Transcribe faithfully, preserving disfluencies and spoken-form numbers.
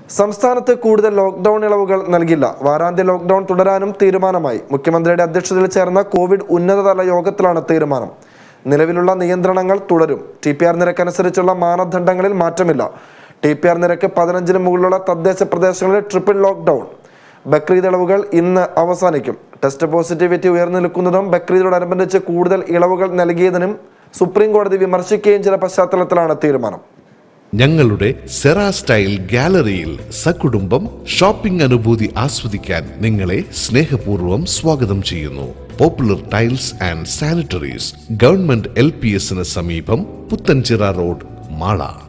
സംസ്ഥാനത്ത് കൂടുതൽ ലോക്ക്ഡൌൺ ഇളവുകൾ നൽകില്ല. വാരാന്ത്യ ലോക്ക്ഡൌൺ തുടരാനും തീരുമാനമായി. മുഖ്യമന്ത്രിയുടെ അധ്യക്ഷതയിൽ ചേർന്ന കോവിഡ് ഉന്നതതല യോഗത്തിലാണ് തീരുമാനം. നിലവിലുള്ള നിയന്ത്രണങ്ങൾ തുടരും. ടി പി ആർ നിരക്കനുസരിച്ചുള്ള മാനദണ്ഡങ്ങളിൽ മാറ്റമില്ല. ടി പി ആർ നിരക്ക് പതിനഞ്ചിന് മുകളിലുള്ള തദ്ദേശ പ്രദേശങ്ങളിൽ ട്രിപ്പിൾ ലോക്ക്ഡൌൺ. ബക്രീദ് ഇളവുകൾ ഇന്ന് അവസാനിക്കും. ടെസ്റ്റ് പോസിറ്റിവിറ്റി ഉയർന്നു നിൽക്കുന്നതും ബക്രീദിനോടനുബന്ധിച്ച് കൂടുതൽ ഇളവുകൾ നൽകിയതിനും സുപ്രീം കോടതി വിമർശിക്കുകയും ചെയ്ത പശ്ചാത്തലത്തിലാണ് തീരുമാനം. ഞങ്ങളുടെ സെറാ സ്റ്റൈൽ ഗാലറിയിൽ സകുടുംബം ഷോപ്പിംഗ് അനുഭൂതി ആസ്വദിക്കാൻ നിങ്ങളെ സ്നേഹപൂർവ്വം സ്വാഗതം ചെയ്യുന്നു. Popular tiles and sanitaries, government L P എസിന് സമീപം, പുത്തൻചിറ റോഡ്, മാള.